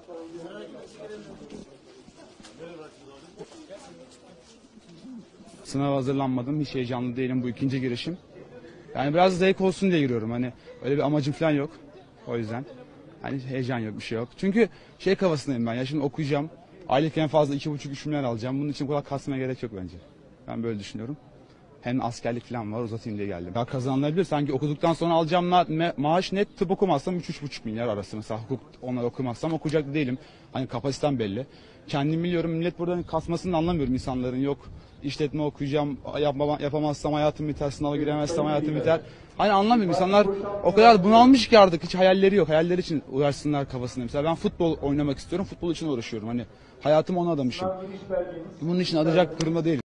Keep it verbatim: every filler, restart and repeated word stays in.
Sınava hazırlanmadım. Hiç heyecanlı değilim. Bu ikinci girişim. Yani biraz zevk olsun diye giriyorum. Hani öyle bir amacım falan yok. O yüzden. Hani heyecan yok, bir şey yok. Çünkü şey kafasındayım ben. Ya şimdi okuyacağım. Aylık en fazla iki buçuk üç milyar alacağım. Bunun için bu kadar kasmaya gerek yok bence. Ben böyle düşünüyorum. Hem askerlik falan var, uzatayım diye geldim. Daha kazanılabilir. Sanki okuduktan sonra alacağım ma maaş net, tıp okumazsam üç üç buçuk milyar arası. Mesela hukuk onlar okumazsam okuyacak değilim. Hani kapasitem belli. Kendim biliyorum, millet burada kasmasını da anlamıyorum insanların. Yok işletme okuyacağım, yapma, yapamazsam hayatım biter, sınava giremezsem hayatım biter. Hani anlamıyorum, insanlar o kadar bunalmış ki artık hiç hayalleri yok. Hayalleri için uğraşsınlar kafasında. Mesela ben futbol oynamak istiyorum, futbol için uğraşıyorum. Hani hayatımı ona adamışım. Bunun için adayacak durumda değilim.